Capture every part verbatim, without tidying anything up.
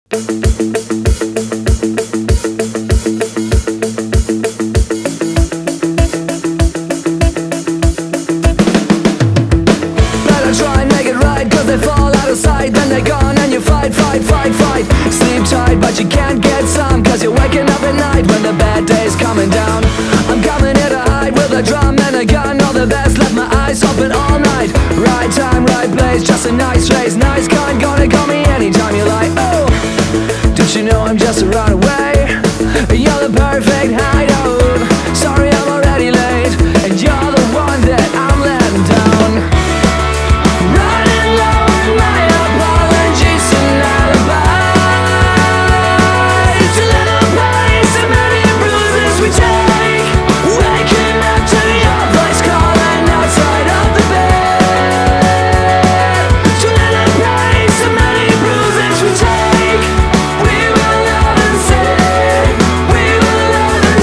Better try and make it right, cause they fall out of sight. Then they're gone and you fight, fight, fight, fight. Sleep tight, but you can't get some, cause you're waking up at night when the bad day's coming down. I'm coming here to hide with a drum and a gun. All the best, left my eyes open all night. Right time, right place, just a nice race. Nice kind, gonna call me anytime you like. Oh, don't you know I'm just a runaway? You're the perfect hideout. Sorry I'm already late, and you're the one that I'm letting down. Running low with my apologies and alibis. A little pain, so many bruises we take. Waking up to your voice calling outside of the bed. Too little pain, so many bruises we take. We will love and say, we will love and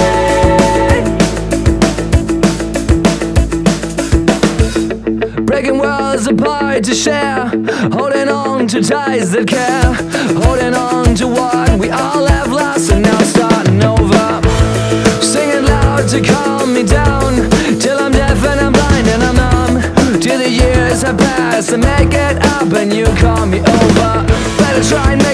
say. Breaking worlds apart to share, holding on to ties that care, holding on to what we all have lost and now starting over. Singing loud to calm me down, till I'm deaf and I'm blind and I'm numb. Till the years have passed and make it up and you call me over. Better try and make